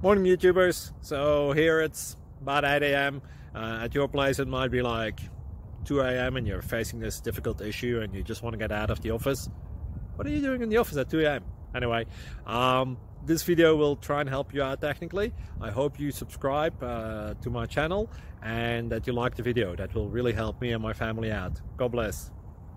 Morning YouTubers. So here it's about 8 a.m. At your place it might be like 2 a.m. and you're facing this difficult issue and you just want to get out of the office. What are you doing in the office at 2 a.m.? Anyway, this video will try and help you out technically. I hope you subscribe to my channel and that you like the video. That will really help me and my family out. God bless.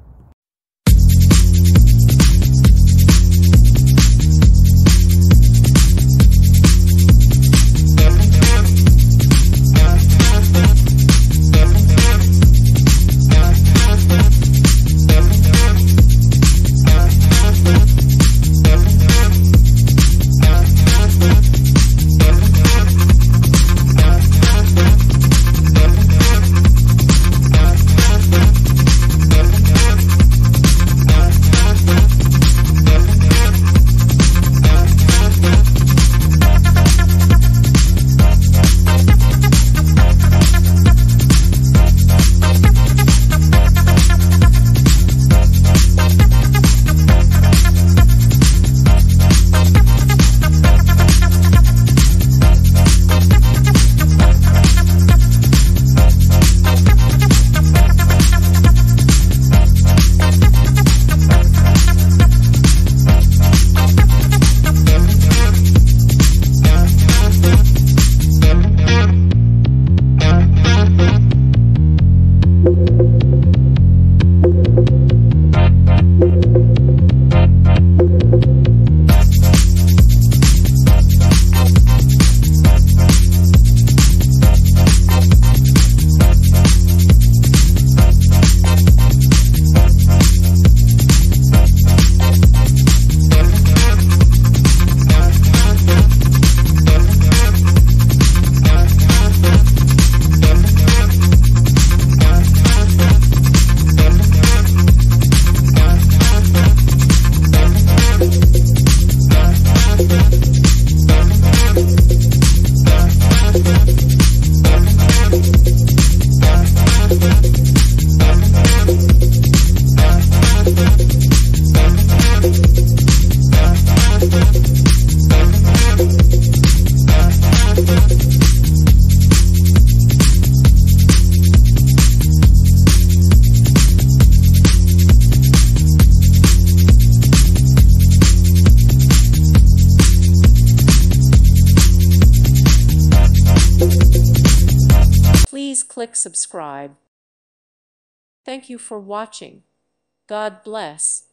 Please click subscribe. Thank you for watching. God bless.